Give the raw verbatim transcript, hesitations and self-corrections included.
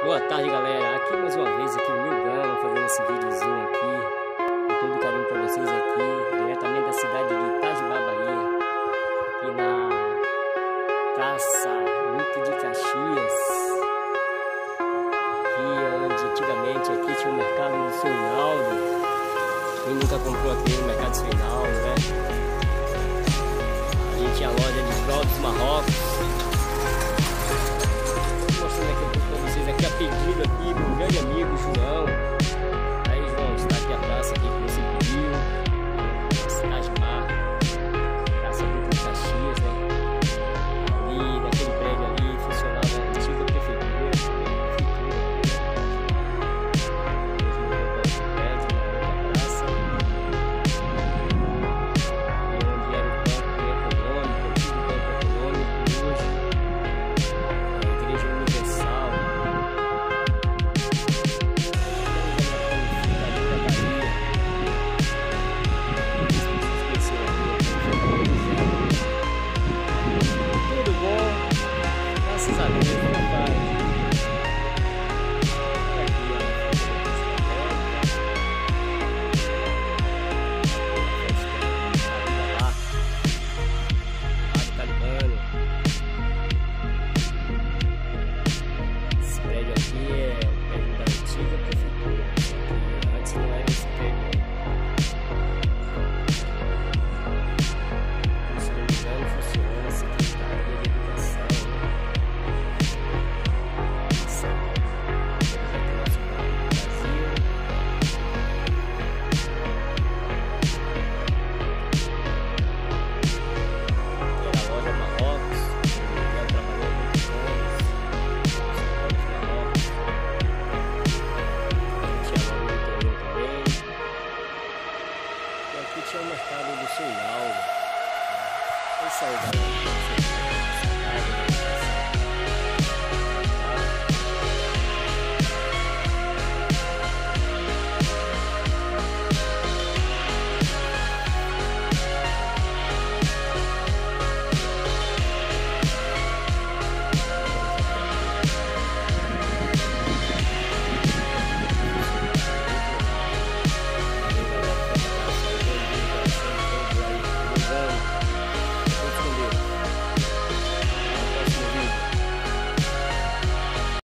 Boa tarde, galera. Aqui mais uma vez aqui o Nil Gama fazendo esse videozinho aqui, com todo carinho para vocês aqui, diretamente da cidade de Itajubá, Bahia, aqui na Praça Duque de Caxias, aqui onde antigamente aqui tinha o mercado do Seu Hinaldo. Quem nunca comprou aqui no mercado do Seu Hinaldo, né? A gente tinha a loja de produtos Marrocos. Aqui a pedido aqui do grande amigo João. Aí, João, está aqui a praça aqui que você pediu, Cidade Mar, Praça Duque de Caxias, né? Ali, naquele prédio ali, funcionava a antiga prefeitura, prédio, na praça, onde era o banco econômico, o antigo banco econômico, hoje a Igreja Universal. Graças a Deus, meu pai. Aqui, ó. Lá. Padre Talibano. Esse prédio aqui é o prédio da antiga prefeitura. Antes não era esse prédio. Se não me engano, funciona a Secretaria de Educação. Tinha o mercado do Seu Hinaldo. É isso aí, galera.